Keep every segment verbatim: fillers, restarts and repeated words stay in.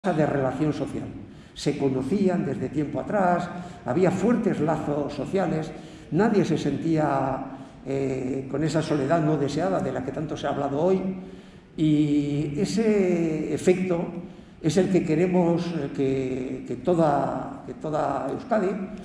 de relación social. Se conocían desde tiempo atrás, había fuertes lazos sociales, nadie se sentía eh, con esa soledad no deseada de la que tanto se ha hablado hoy, y ese efecto es el que queremos que, que, toda, que toda Euskadi,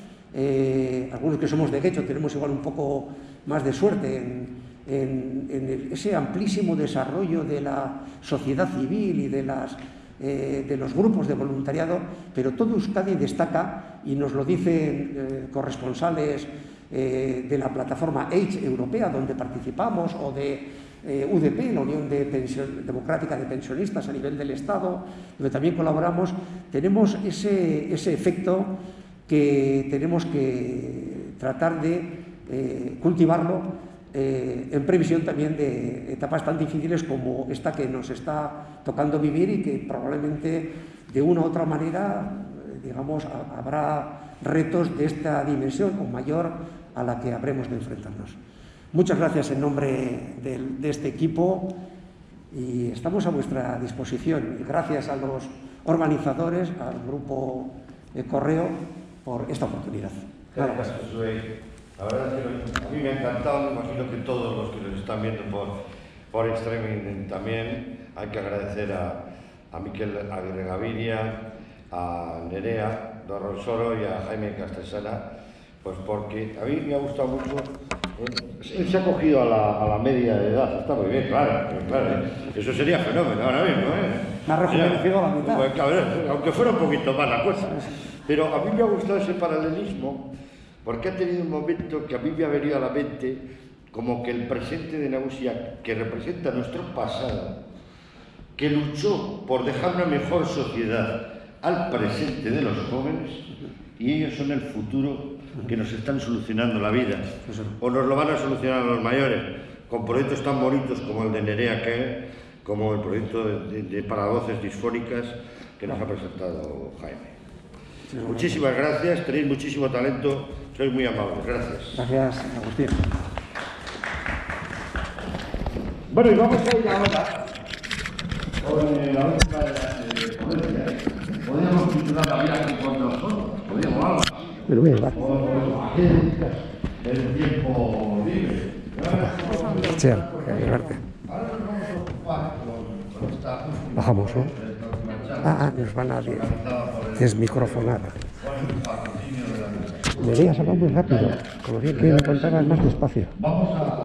eh, algunos que somos de Getxo tenemos igual un poco más de suerte en, en, en el, ese amplísimo desarrollo de la sociedad civil y de las Eh, de los grupos de voluntariado, pero todo Euskadi destaca, y nos lo dicen eh, corresponsales eh, de la plataforma Age europea, donde participamos, o de eh, U D P, la Unión de Pension, Democrática de Pensionistas a nivel del Estado, donde también colaboramos. Tenemos ese, ese efecto que tenemos que tratar de eh, cultivarlo Eh, en previsión también de etapas tan difíciles como esta que nos está tocando vivir, y que probablemente de una u otra manera, digamos, a, habrá retos de esta dimensión o mayor a la que habremos de enfrentarnos. Muchas gracias en nombre de, de este equipo, y estamos a vuestra disposición. Y gracias a los organizadores, al grupo eh, Correo, por esta oportunidad. Gracias, Josué. La verdad es que a mí me ha encantado, me imagino que todos los que nos están viendo por, por streaming también. Hay que agradecer a, a Miquel Aguirre Gaviria, a Nerea Dorronsoro y a Jaime Castresana, pues porque a mí me ha gustado mucho. Él se ha cogido a la, a la media de edad, está muy bien, claro, claro. Eso sería fenómeno ahora mismo, ¿eh? Me ha rejuvenecido a la mitad. Pues, claro, aunque fuera un poquito más la cosa. Pero a mí me ha gustado ese paralelismo, porque ha tenido un momento que a mí me ha venido a la mente como que el presente de Nagusia, que representa nuestro pasado, que luchó por dejar una mejor sociedad al presente de los jóvenes, y ellos son el futuro que nos están solucionando la vida, o nos lo van a solucionar a los mayores, con proyectos tan bonitos como el de Nerea Kerr, como el proyecto de, de, de para voces disfónicas que nos ha presentado Jaime. Muchísimas gracias, tenéis muchísimo talento, sois muy amables, gracias. Gracias, Agustín. Bueno, y vamos a ir ahora con la última de ponencia. Podríamos titular la vida aquí con nosotros, podríamos algo. Pero bien, va. O a qué dedicas el tiempo libre. Sí, verte. Ahora nos vamos a ocupar con esta última. Bajamos, ¿no? Ah, ah, nos van a desmicrofonar. Deberías hablar muy rápido, como bien que me contabas más despacio.